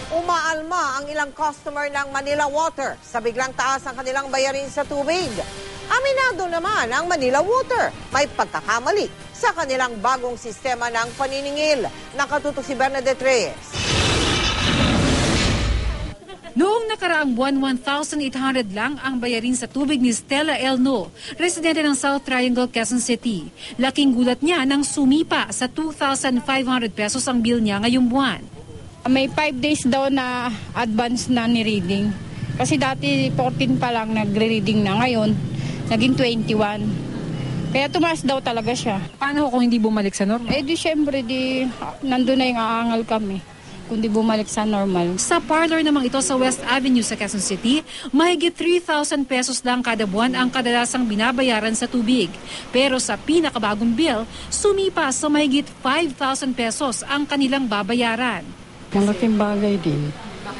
Umaalma ang ilang customer ng Manila Water sa biglang taas ng kanilang bayarin sa tubig. Aminado naman ang Manila Water, may pagkakamali sa kanilang bagong sistema ng paniningil. Nakatutok si Bernadette Reyes. Noong nakaraang buwan, 1,800 lang ang bayarin sa tubig ni Stella Elno, residente ng South Triangle, Quezon City. Laking gulat niya nang sumipa sa 2,500 pesos ang bill niya ngayong buwan. May 5 days daw na advance na ni-reading. Kasi dati 14 pa lang nagre-reading na, ngayon naging 21. Kaya tumaas daw talaga siya. Paano kung hindi bumalik sa normal? Di syempre, nandun na yung aangal kami. Kundi bumalik sa normal. Sa parlor namang ito sa West Avenue sa Quezon City, mahigit 3,000 pesos lang kada buwan ang kadalasang binabayaran sa tubig. Pero sa pinakabagong bill, sumipa sa mahigit 5,000 pesos ang kanilang babayaran. Malaking bagay din.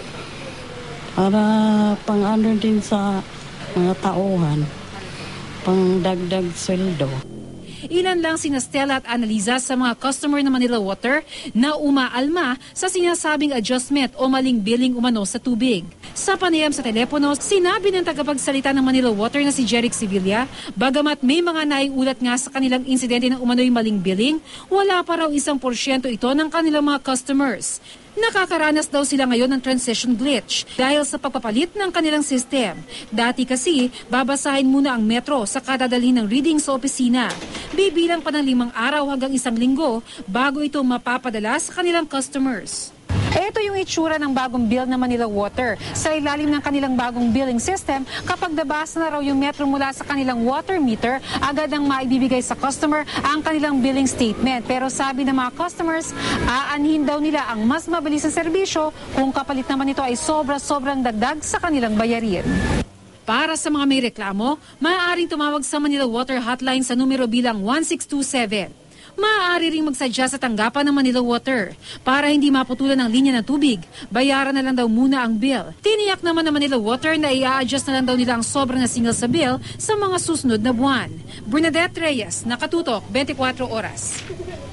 Para pang-ano din sa mga tauhan, pang dagdag sweldo. Ilan lang sina Stella at Annalisa sa mga customer ng Manila Water na umaalma sa sinasabing adjustment o maling billing umano sa tubig. Sa panayam sa telepono, sinabi ng tagapagsalita ng Manila Water na si Jeric Sevilla, bagamat may mga naiulat nga sa kanilang insidente ng umano'y maling billing, wala pa raw 1% ito ng kanilang mga customers. Nakakaranas daw sila ngayon ng transition glitch dahil sa pagpapalit ng kanilang system. Dati kasi, babasahin muna ang metro sa kadadalhin ng reading sa opisina. Bibilang pa ng 5 araw hanggang 1 linggo bago ito mapapadala sa kanilang customers. Ito yung itsura ng bagong bill ng Manila Water. Sa ilalim ng kanilang bagong billing system, kapag nabasa na raw yung metro mula sa kanilang water meter, agad ang maibibigay sa customer ang kanilang billing statement. Pero sabi ng mga customers, aanhin daw nila ang mas mabilis na serbisyo kung kapalit naman ito ay sobra-sobrang dagdag sa kanilang bayarin. Para sa mga may reklamo, maaaring tumawag sa Manila Water Hotline sa numero bilang 1627. Maaari ring magsadya sa tanggapan ng Manila Water. Para hindi maputulan ang linya ng tubig, bayaran na lang daw muna ang bill. Tiniyak naman ng Manila Water na i-adjust na lang daw nila ang sobrang nasingil sa bill sa mga susunod na buwan. Bernadette Reyes, Nakatutok, 24 Oras.